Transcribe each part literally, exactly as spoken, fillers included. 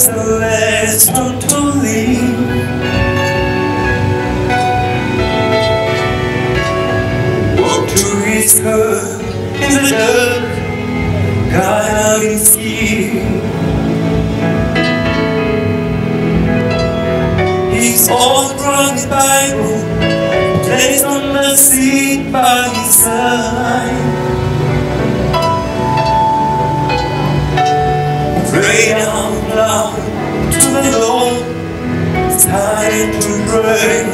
was the last one to leave. Walked to his car in the dark, got out his key. He's all brought his Bible, placed on the seat by his side. Pray out loud to the Lord, it's time to pray.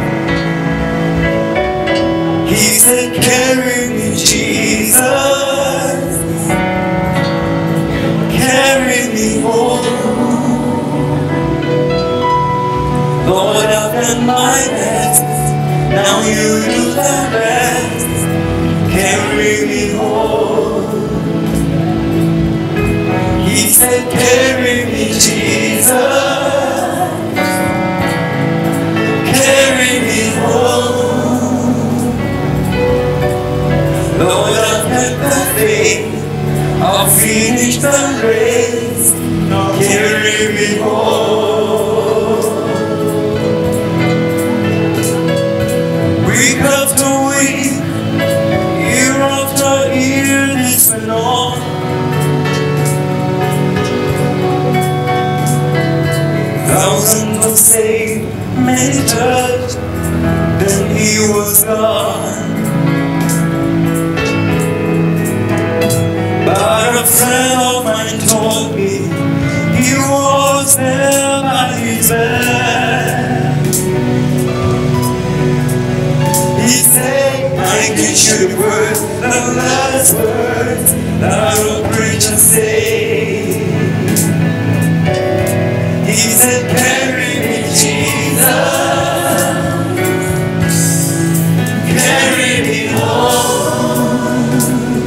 He said, carry me, Jesus, carry me home. Lord, I've done my best, now you do the rest, carry me home. He said, carry me, Jesus, carry me home. Lord, I've kept the faith, I'll finish the race, carry me home. Week after week, year after year, this went on. Thousands were saved, many touched, then he was gone. But a friend of mine told me he was there by his bed. He said, I get you the word, the last words that a preacher say. He said, carry me, Jesus, carry me home.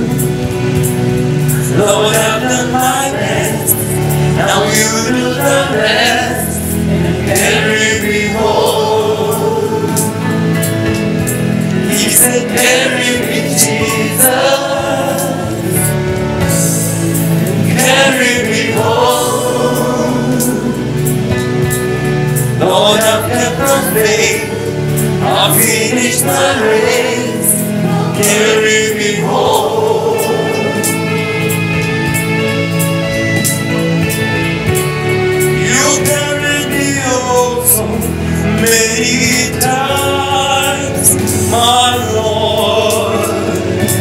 Lord, I've done my best, now you do the rest, carry me home. He said, carry me, Jesus, carry me home. Lord, I've kept the faith, I'll finish the race, carry me home. You carried me home so many times, my Lord.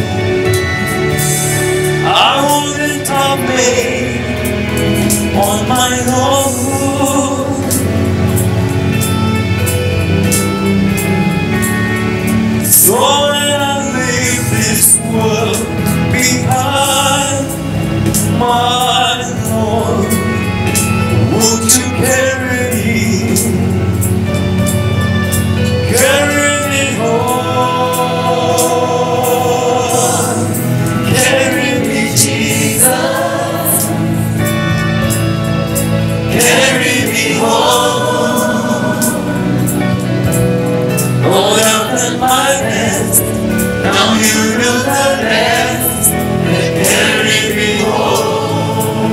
I wouldn't have made on my own. So when I leave this world behind, my Lord, would you carry me, carry me home, carry me, Jesus, carry me home. Lord, I've done my best, now you do the rest, and carry me home.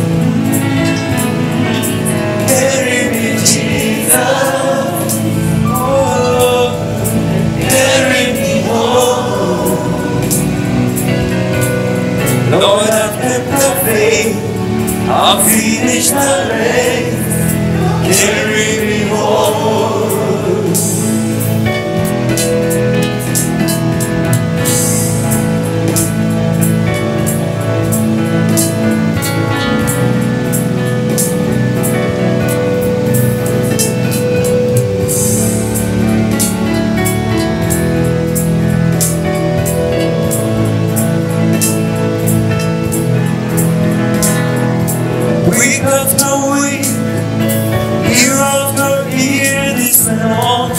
Carry me, Jesus, oh, carry me home. Lord, I've kept the faith, I'll finish the race, carry me home. Week after week, year after year, this went on.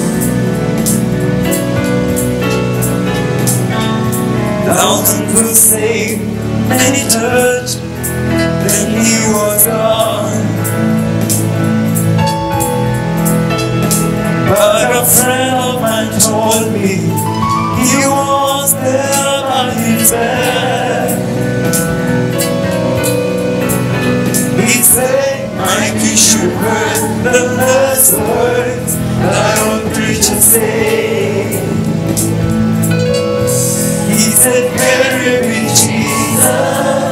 Thousands were saved, many touched, then he was gone. But a friend of mine told me he was there by his bed. He said, I you heard the last words that old preacher say. He said, carry me, Jesus.